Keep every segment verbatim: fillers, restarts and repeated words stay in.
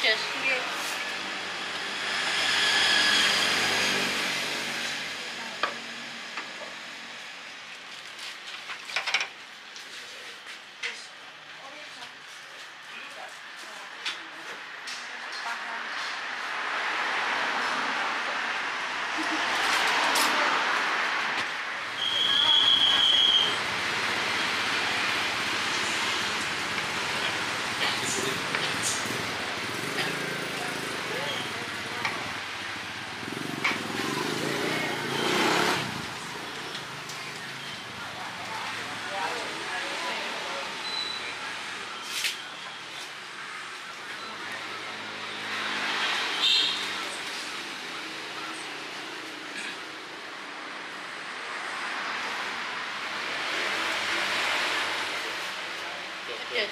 Just yes.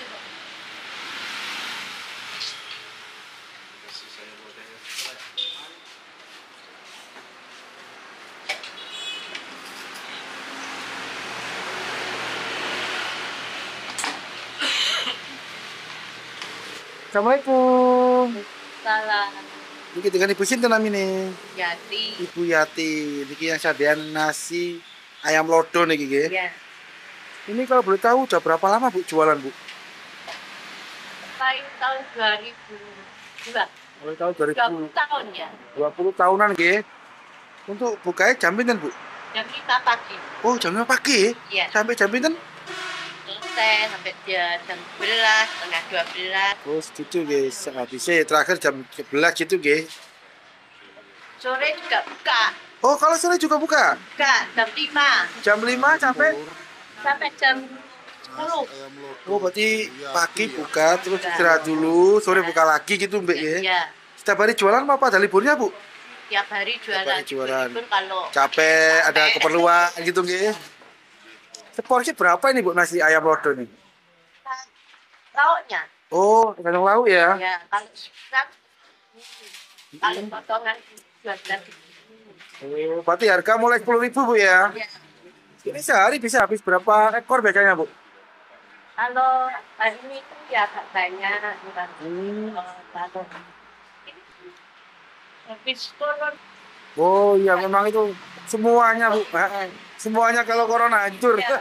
Assalamualaikum. Salah. Niki dengan Ibu sinten namine? Yati. Ibu Yati. Niki yang sadean nasi ayam lodo niki nggih. Ya. Ini kalau boleh tahu udah berapa lama Bu jualan Bu? Mulai tahun dua ribu dua. Mulai tahun dua ribu. dua puluh tahun ya. dua puluh tahunan nggih. Untuk bukanya jam pinten Bu? Jam lima pagi. Oh, jam lima pagi? Iya. Sampai jam pinten? Selesai sampai dia jam sebelas, setengah dua belas. Oh, segitu guys. Habisnya terakhir jam sebelas gitu guys. Sore juga buka. Oh, kalau sore juga buka? Buka jam lima. Jam lima sampai? Sampai jam sepuluh. Oh, berarti pagi buka, terus istirahat dulu, sore buka lagi gitu Mbak ya? Iya. Setiap hari jualan apa ada liburnya Bu? Tiap hari jualan. Tiap hari jualan. Pun kalau Capek, ada keperluan gitu nggih. Seporsi berapa ini Bu nasi ayam lodo nih? lauknya. Oh, tergantung lauk ya? Ya, kalau sekarang kalau potongan dua belas. Oh, berarti harga mulai sepuluh ribu Bu ya? Ya. Ini sehari bisa habis berapa ekor biasanya Bu? Kalau hari ini itu ya agak banyak, bukan? Hmm. Kalau habis turun. Oh iya, memang itu semuanya Bu. Semuanya kalau corona hancur. Ya.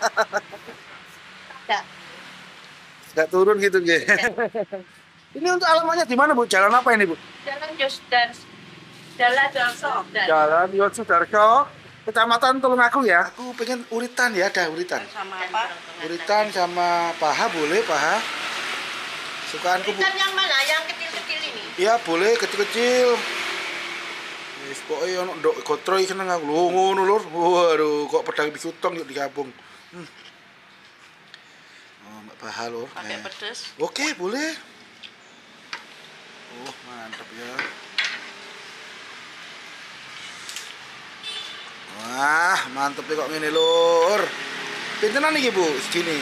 Ada. Nggak turun gitu nggih. Ini untuk alamatnya di mana Bu? Jalan apa ini Bu? Jalan Yosdar. Jalan Yoso. Jalan Yosudarso, Kecamatan Tulungagung ya. Aku pengen uritan ya, ada uritan. Sama apa? Uritan sama paha boleh, paha. Sukaanku Bu. Ikan yang mana? Yang kecil-kecil ini? Iya boleh, kecil-kecil. Wis pokoke ono ndok gotroy seneng aku. Lho ngono lur. Waduh, kok pedang bisutong yuk digabung. Hmm. Oh, Mbak Paha lur. Pakai Eh. pedes. Oke, boleh. Oh, mantap ya. Wah, mantep ya kok ngene lur. Pintenan iki Bu, segini.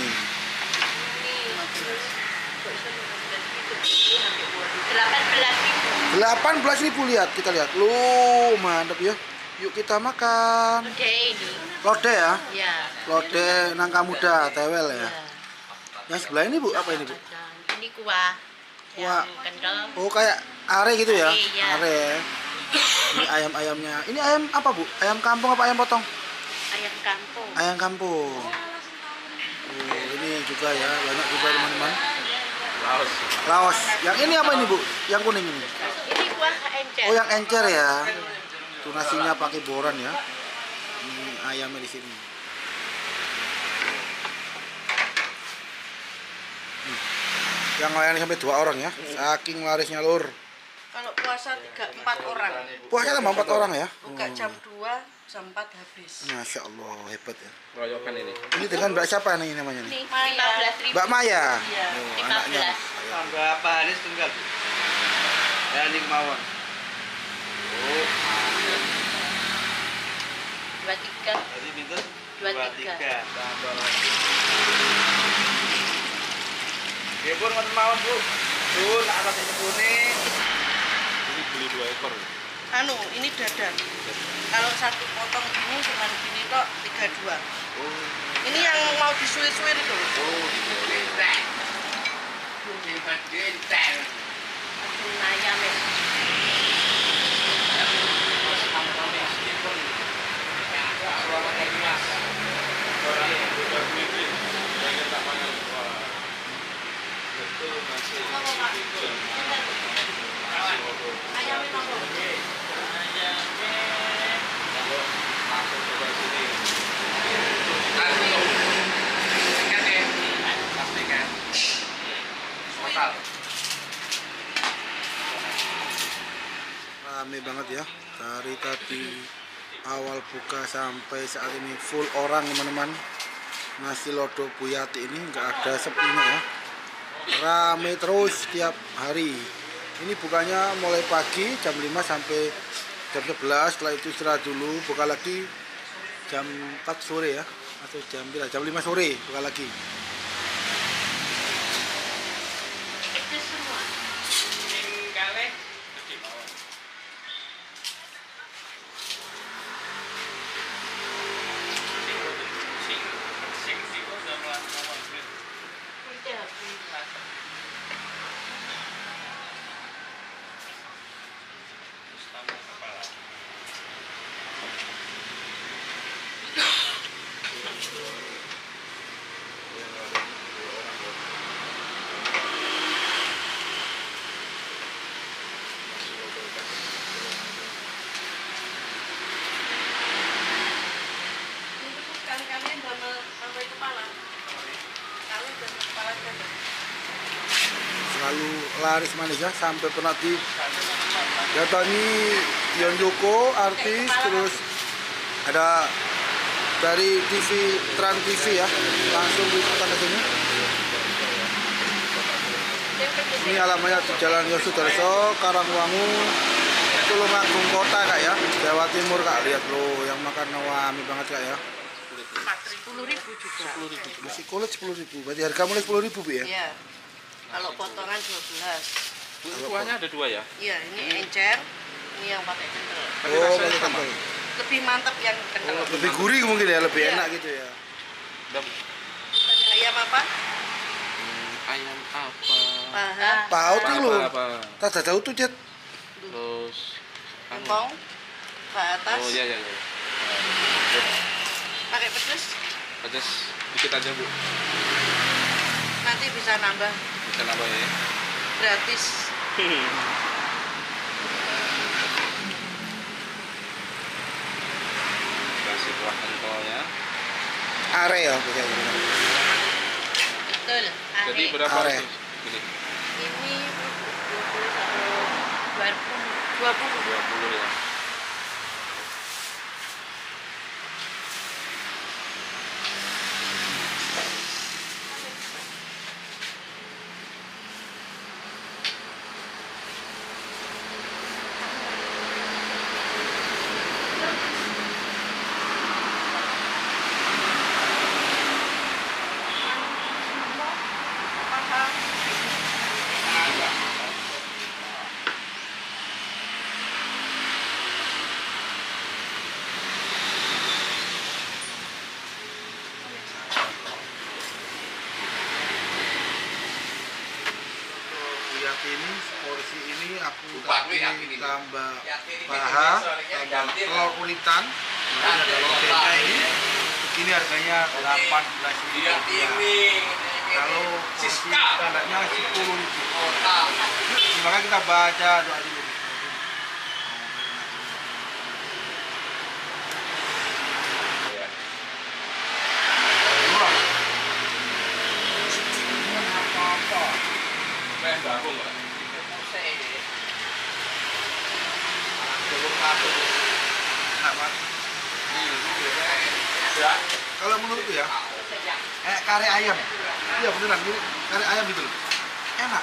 Delapan belas ribu. delapan belas ribu lihat, kita lihat. Loh, mantap ya. Yuk kita makan. Oke ini. Lodeh ya? Ya. Lodeh nangka muda, tewel ya. Ya. Yang sebelah ini Bu, apa ini Bu? Ini kuah. Kuah. Yang kental. Oh, kayak are gitu ya? Are, ya. Are. Ini ayam-ayamnya. Ini ayam apa Bu? Ayam kampung apa ayam potong? Ayam kampung. Ayam kampung. Oh, ini juga ya, banyak juga teman-teman. Laos. Laos. Yang ini apa ini Bu? Yang kuning ini? Ini kuah encer. Oh, yang encer ya. Itu nasinya pakai boran ya. Ini ayamnya di sini. Hmm. Yang layani sampai dua orang ya. Saking larisnya lur. Kalau puasa tiga empat orang. Puasa tambah empat orang ya. Buka jam dua, jam empat habis. Masya Allah, hebat ya. Royokan ini. Ini dengan Mbak siapa nih namanya nih? Ini lima belas ribu. Mbak Maya. Iya, Oh, lima anaknya. belas. Tambah Pak Hanis tunggal. Ya ini kemauan. Oh, Dua tiga. tadi pinter? Dua tiga. Tambah lagi. Oke, pun ngoten mawon, Bu. Tuh, nak atas ini kuning. Ini beli dua ekor. Anu, ini dada. Kalau satu potong ini cuma gini kok tiga dua. Oh, Ini yang mau disuir-suir itu. oh, ayam ya. Ayamnya nomor. Langsung coba sini. Langsung. Ingat ya. Pastikan. Total. Rame banget ya dari tadi awal buka sampai saat ini full orang teman-teman. Nasi Lodo Bu Yati ini nggak ada sepinya ya, rame terus tiap hari. Ini bukanya mulai pagi jam lima sampai jam sebelas, setelah itu istirahat dulu, buka lagi jam empat sore ya, atau jam berapa? Jam lima sore buka lagi. Itu semua. Tinggalnya. Itu habis. Itu sekali-kali double sampai kepala. Kalau double kepala saja. Selalu laris manis ya, sampai pernah di datangi Dion Joko artis, terus ada dari T V Trans T V ya, langsung diputar ke sini. Ini alamatnya di Jalan Yosudarso, Karangwangu, Tulungagung Kota kak ya, Jawa Timur kak. Lihat lo yang makan wami banget kak ya. sepuluh ribu juga. Nasi kulit sepuluh ribu, berarti harga mulai sepuluh ribu Bu ya? Iya. Kalau potongan dua belas. Kuahnya ada dua ya? Iya, ini encer, ini yang pakai kental. Oh, pakai kental. Lebih mantap yang kental. Lebih gurih mungkin ya, lebih Iya. enak gitu ya. Ayam apa? Ayam apa? Paha. Paut tuh lo, Apa? tak tahu tuh Jet. Terus anu. Empong. Ke atas. Oh iya iya iya. Pakai pedes. Pedas dikit aja Bu. Nanti bisa nambah Bisa nambah ya. gratis. Kasih kuah pentolnya. Are ya, kayak gitu. Betul. Jadi Are. berapa Are. itu? Ini Ini dua puluh satu dua puluh dua puluh. dua puluh ya. Paha. Yati ini porsi ini aku Lupa, tadi Yati ini. tambah Yati ini paha, soalnya tambah ganti, telur kulitan. Ini ada lodenya ini. Ini harganya delapan belas ribu rupiah. Kalau porsi standarnya sepuluh ribu. Sekarang kita baca doa dulu. Wah, Main baru nggak? enak banget. Ya. Kalau menurutku ya, eh kare ayam. Iya beneran, ini kare ayam gitu loh. Enak.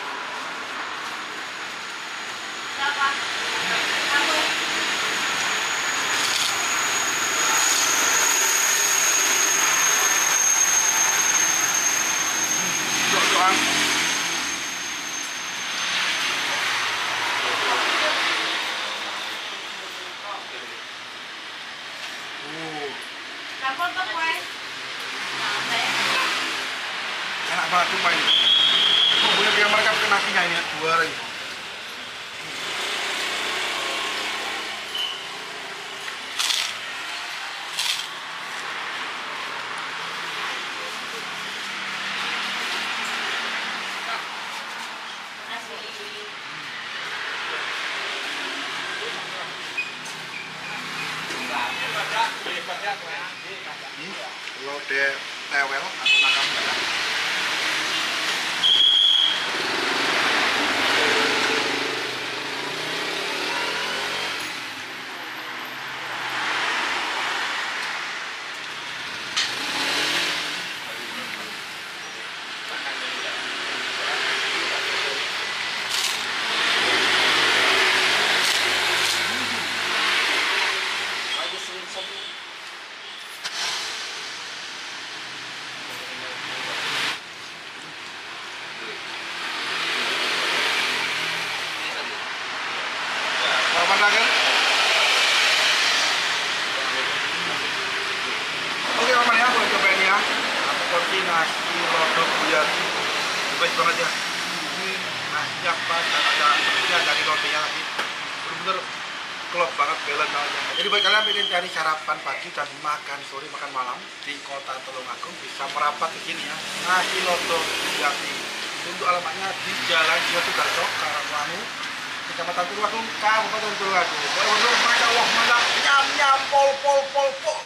Berapa? Satu. Cok-cokan. Oh, Kampung tuh kue. enak banget tuh ini. Oh, boleh dia mereka pakai nasinya ini dua lagi. Ini lodeh tewel atau nakam merah. Sarapan lagi. Oke teman ya, boleh cobain ya. Satu porsi nasi lodok buyati. Baik banget ya. Ini nasinya pas dan ada sepertinya dari lodehnya lagi. Bener-bener klop banget, balance banget. Jadi buat kalian pengen cari sarapan pagi dan makan sore, makan malam di kota Tulungagung bisa merapat ke sini ya. Nasi lodok buyati. Untuk alamatnya di Jalan Josudarso, Karangwangu, Kecamatan Tulungagung, Kabupaten Tulungagung. Masya Allah, mantap, nyam nyam, pol pol pol pol.